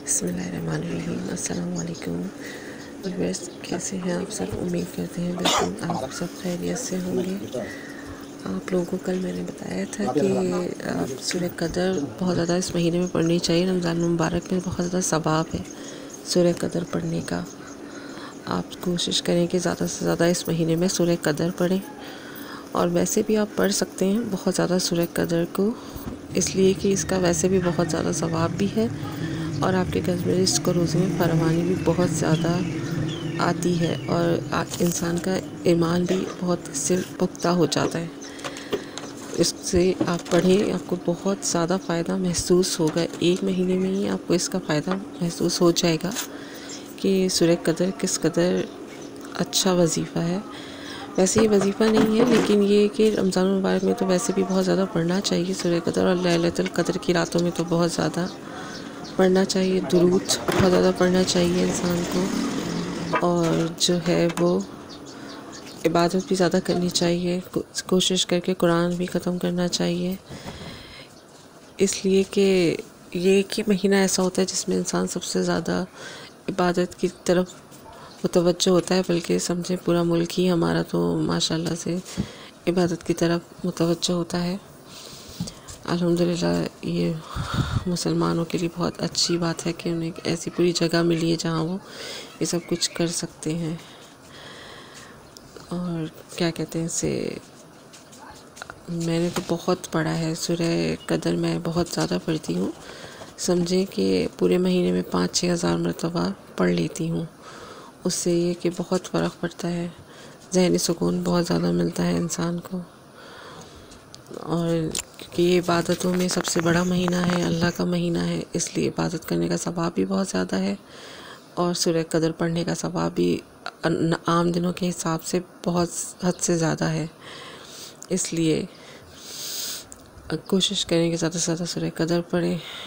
بسم اللہ الرحمن الرحیم۔ السلام علیکم ویورز، کیسے ہیں آپ سب؟ امید کرتے ہیں بالکل آپ سب خیریت سے ہوں گے۔ آپ لوگوں کو کل میں نے بتایا تھا کہ سورہ قدر بہت زیادہ اس مہینے میں پڑھنی چاہیے۔ رمضان المبارک میں بہت زیادہ ثواب ہے سورہ قدر پڑھنے کا۔ آپ کوشش کریں کہ زیادہ سے زیادہ اس مہینے میں سورہ قدر پڑھیں، اور ویسے بھی آپ پڑھ سکتے ہیں بہت زیادہ سورہ قدر کو، اس لیے کہ اس کا ویسے بھی بہت زیادہ ثواب بھی ہے، اور آپ کے گھر میں رزق و روزی میں فراوانی بھی بہت زیادہ آتی ہے، اور انسان کا ایمان بھی بہت اس سے پختہ ہو جاتا ہے۔ اس سے آپ پڑھیں، آپ کو بہت زیادہ فائدہ محسوس ہوگا۔ ایک مہینے میں ہی آپ کو اس کا فائدہ محسوس ہو جائے گا کہ سورہ قدر کس قدر اچھا وظیفہ ہے۔ ویسے یہ وظیفہ نہیں ہے، لیکن یہ کہ رمضان المبارک میں تو ویسے بھی بہت زیادہ پڑھنا چاہیے سورہ قدر، اور لیلۃ القدر کی راتوں میں تو بہت زیادہ پڑھنا چاہیے۔ درود بہت زیادہ پڑھنا چاہیے انسان کو، اور جو ہے وہ عبادت بھی زیادہ کرنی چاہیے، کوشش کر کے قرآن بھی ختم کرنا چاہیے، اس لیے کہ یہ ایک ہی مہینہ ایسا ہوتا ہے جس میں انسان سب سے زیادہ عبادت کی طرف متوجہ ہوتا ہے، بلکہ سمجھے پورا ملک ہی ہمارا تو ماشاءاللہ سے عبادت کی طرف متوجہ ہوتا ہے۔ الحمدللہ یہ مسلمانوں کے لیے بہت اچھی بات ہے کہ انہیں ایک ایسی پوری جگہ ملی ہے جہاں وہ یہ سب کچھ کر سکتے ہیں۔ اور کیا کہتے ہیں اسے، میں نے تو بہت پڑھا ہے سورہ قدر، میں بہت زیادہ پڑھتی ہوں، سمجھیں کہ پورے مہینے میں 5-6 ہزار مرتبہ پڑھ لیتی ہوں۔ اس سے یہ کہ بہت فرق پڑتا ہے، ذہنی سکون بہت زیادہ ملتا ہے انسان کو، اور کیونکہ یہ عبادتوں میں سب سے بڑا مہینہ ہے، اللہ کا مہینہ ہے، اس لیے عبادت کرنے کا ثواب بھی بہت زیادہ ہے، اور سورہ قدر پڑھنے کا ثواب بھی عام دنوں کے حساب سے بہت حد سے زیادہ ہے۔ اس لیے کوشش کریں کہ زیادہ سے زیادہ سورہ قدر پڑھیں۔